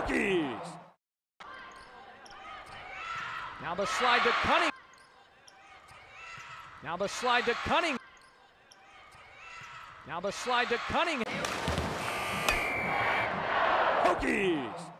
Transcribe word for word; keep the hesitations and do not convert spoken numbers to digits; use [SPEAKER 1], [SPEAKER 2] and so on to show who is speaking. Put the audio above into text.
[SPEAKER 1] Hokies. Now the slide to Cunningham. Now the slide to Cunningham. Now the slide to Cunningham. Hokies.